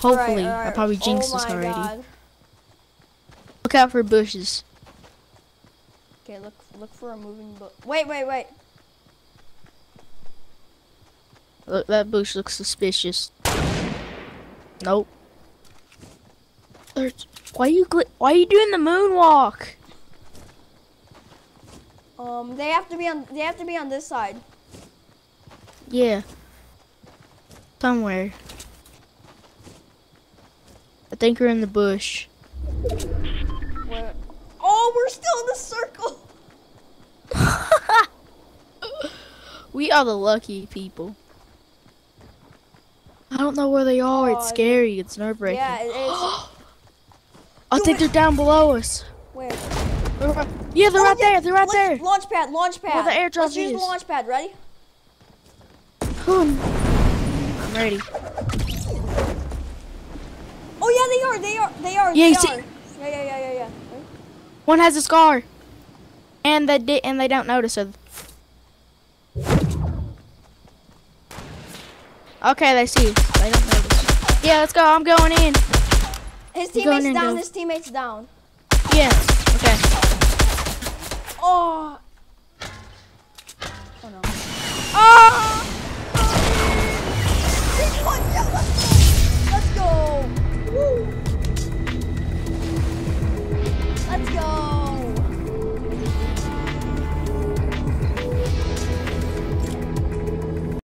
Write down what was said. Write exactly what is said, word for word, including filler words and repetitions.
Hopefully, all right, all right. I probably jinxed oh this already. God. Look out for bushes. Okay, look look for a moving bush. Wait, wait, wait. Look, that bush looks suspicious. Nope. There's, why you gl why are you doing the moonwalk? Um, they have to be on. They have to be on this side. Yeah. Somewhere. I think we're in the bush. Where? Oh, we're still in the circle. We are the lucky people. I don't know where they are. Oh, it's scary. It's nerve-wracking. Yeah, it is. I Do think it. they're down below us. Where? They're right, yeah, they're Oh, right yeah. there. They're right Let's, there. Launch pad, launch pad. Where the airdrop Let's use the is. launch pad. Ready? I'm ready. Oh yeah, they are. They are. They are. Yeah, they you are. see? Yeah, yeah, yeah, yeah, yeah. Right? One has a scar, and they did, and they don't notice it. Okay, they see. They don't notice. Yeah, let's go. I'm going in. His We're going teammates in, down. Dove. His teammates down. Yeah.